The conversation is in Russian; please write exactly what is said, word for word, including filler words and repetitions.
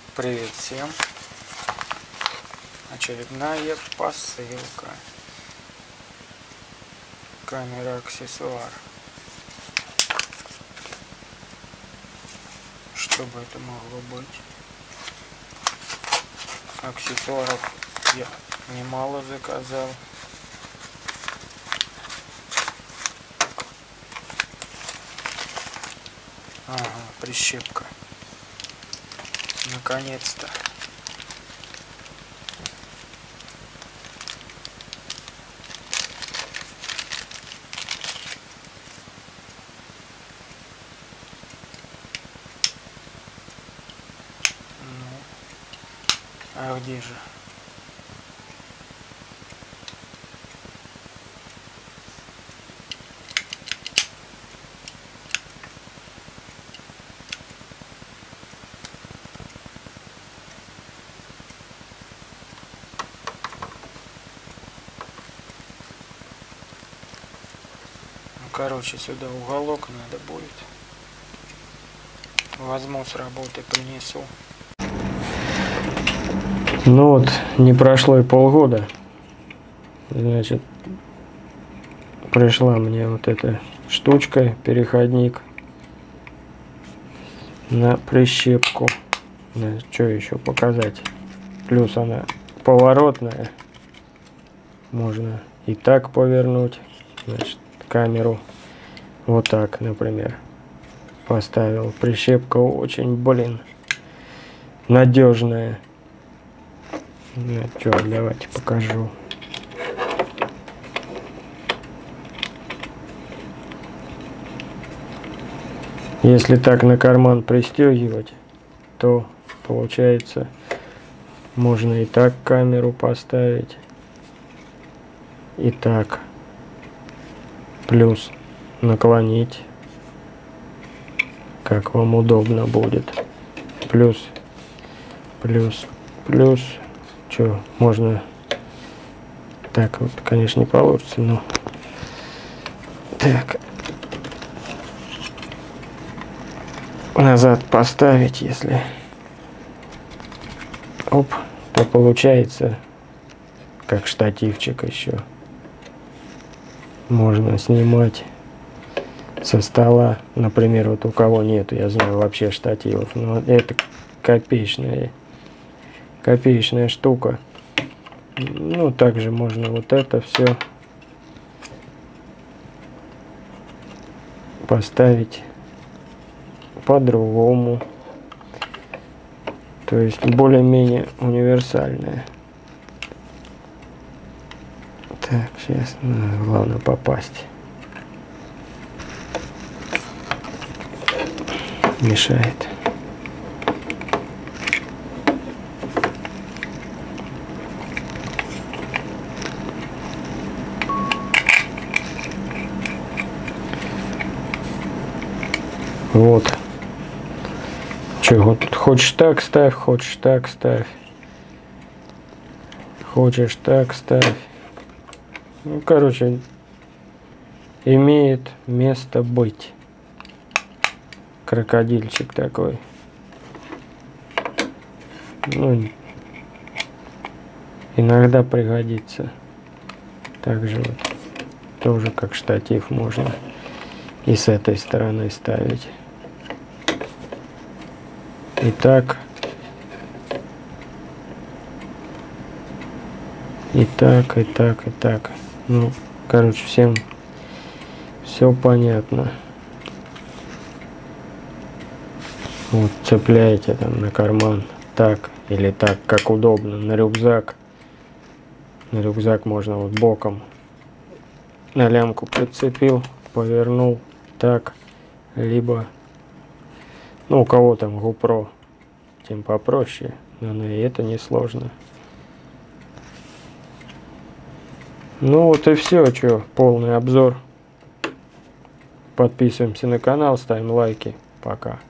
Привет всем! Очередная посылка. Камера аксессуар. Что бы это могло быть? Аксессуаров я немало заказал. Ага, прищепка. Наконец-то. Ну, а где же? Короче, сюда уголок надо будет. Возьму с работы, принесу. Ну вот, не прошло и полгода. Значит, пришла мне вот эта штучка, переходник на прищепку. Что еще показать? Плюс она поворотная. Можно и так повернуть. Значит, камеру вот так, например, поставил. Прищепка очень, блин, надежная. Ну что, давайте покажу. Если так на карман пристегивать, то получается можно и так камеру поставить, и так. Плюс наклонить, как вам удобно будет. Плюс, плюс, плюс. Что, можно так вот, конечно, не получится, но так. Назад поставить, если оп, то получается как штативчик еще. Можно снимать со стола, например, вот у кого нету, я знаю, вообще штативов, но это копеечная, копеечная штука. Ну, также можно вот это все поставить по-другому, то есть более-менее универсальная. Так, сейчас, ну, главное попасть. Мешает. Вот. Че, вот хочешь так ставь, хочешь так ставь. Хочешь так ставь. Ну, короче, имеет место быть. Крокодильчик такой. Ну, иногда пригодится. Также вот, тоже как штатив можно и с этой стороны ставить. И так. И так, и так, и так. Ну, короче, всем все понятно. Вот цепляете там на карман так или так, как удобно. На рюкзак. На рюкзак можно вот боком. На лямку прицепил, повернул так. Либо, ну, у кого там GoPro, тем попроще. Но и это несложно. Ну вот и все, что, полный обзор. Подписываемся на канал, ставим лайки. Пока.